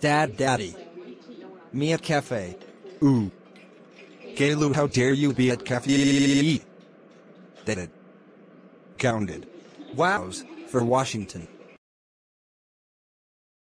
Daddy. Me at cafe. Ooh. Gaylo, how dare you be at cafe? Did it. Gounded. Wows, for Washington.